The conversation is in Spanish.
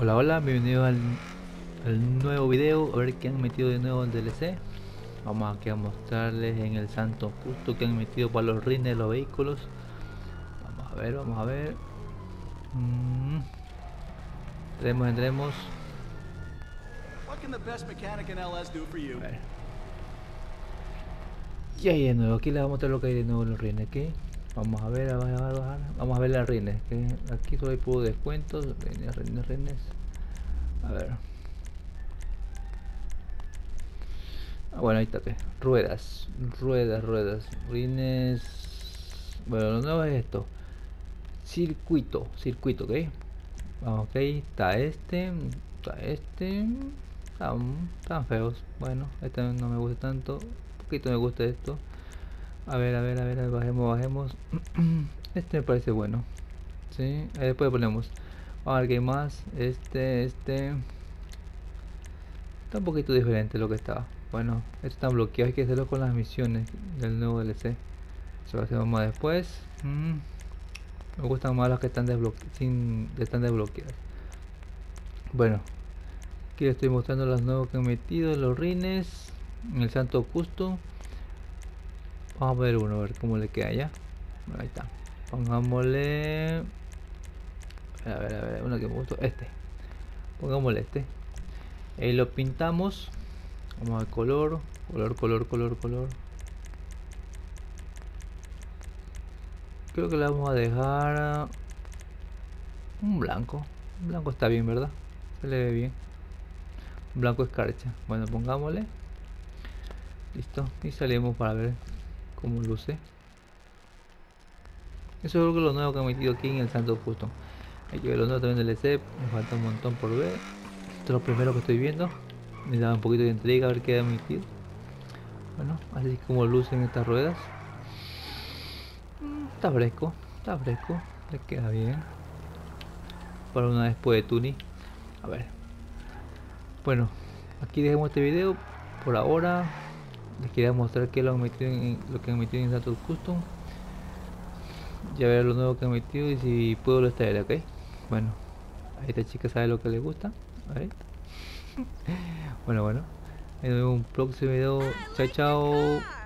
Hola, hola, bienvenidos al nuevo video. A ver qué han metido de nuevo en DLC. Vamos aquí a mostrarles en el santo justo que han metido para los rines de los vehículos. Vamos a ver, vamos a ver. Entremos. What can the best mechanic in LS do for you? A ver. Y ahí de nuevo, aquí les vamos a mostrar lo que hay de nuevo en los rines. ¿Qué? Vamos a ver, bajar. Vamos a ver las rines. Que aquí solo hay puro descuentos. Rines. A ver. Bueno, ahí está, ¿qué? Ruedas, rines. Bueno, lo nuevo es esto. Circuito, ¿ok? Vamos, ok, están feos. Bueno, este no me gusta tanto. Un poquito me gusta esto. A ver, bajemos. Este me parece bueno. Sí, ahí después ponemos. Vamos a ver qué hay más. Está un poquito diferente lo que estaba. Bueno, esto está bloqueado, hay que hacerlo con las misiones del nuevo DLC. Eso lo hacemos más después. Me gustan más las que están desbloqueadas. Bueno, aquí les estoy mostrando los nuevos que he metido, los rines, en el santo custom. Vamos a ver uno, a ver cómo le queda ya. Bueno, ahí está. Pongámosle, uno que me gustó, este. Pongámosle este. Ahí lo pintamos. Vamos al color. Creo que le vamos a dejar un blanco. Un blanco está bien, ¿verdad? Se le ve bien. Un blanco escarcha. Bueno, pongámosle. Listo. Y salimos para ver cómo luce. Eso es lo nuevo que he metido aquí en el Santo Custom. Hay que ver lo nuevo también del EC. Me falta un montón por ver. Esto es lo primero que estoy viendo. Me da un poquito de intriga a ver qué ha metido. Bueno, así como lucen estas ruedas. Está fresco. Le queda bien. Para una después de tuning. A ver. Bueno, aquí dejemos este video. Por ahora les quería mostrar que lo que han metido en Santo Custom. Ya ver lo nuevo que han metido y si puedo lo estaré, ok. Bueno, ahí esta chica sabe lo que le gusta. A ver. Bueno. Nos vemos en un próximo video. Chao, chao.